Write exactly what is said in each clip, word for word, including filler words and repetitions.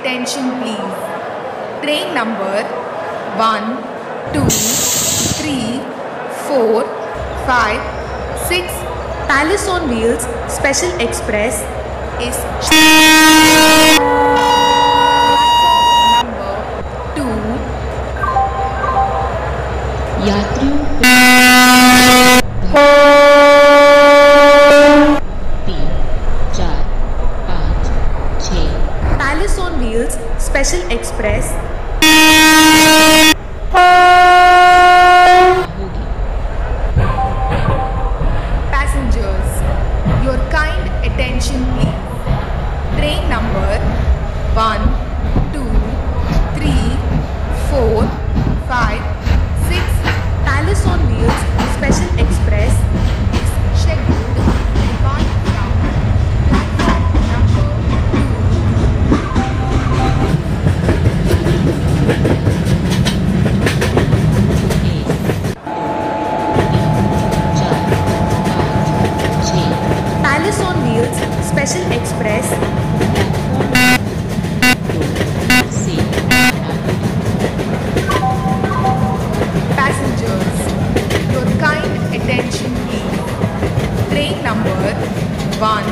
attention please. Train number one, two, three, four, five, six Palace on Wheels Special Express is number two. यात्रियों तीन चार पाँच छः Palace on Wheels Special Express होगी। Passengers, your kind attention please. Train number one, two, three, four, five, six Palace on Wheels Special Express is scheduled to depart from platform number two. एक तीन चार पाँच छः Palace on Wheels Special Express से Passengers, your kind attention please. Train number one,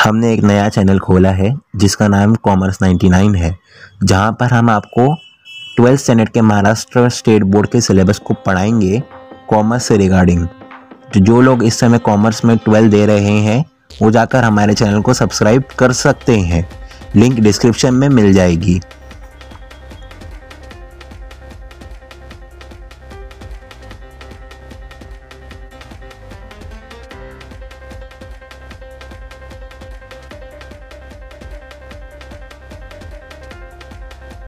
हमने एक नया channel खोला है जिसका नाम कॉमर्स नाइन्टी नाइन है, जहां पर हम आपको ट्वेल्थ स्टैंडर्ड के महाराष्ट्र स्टेट बोर्ड के सिलेबस को पढ़ाएंगे कॉमर्स से रिगार्डिंग। तो जो लोग इस समय कॉमर्स में ट्वेल्थ दे रहे हैं वो जाकर हमारे चैनल को सब्सक्राइब कर सकते हैं, लिंक डिस्क्रिप्शन में मिल जाएगी।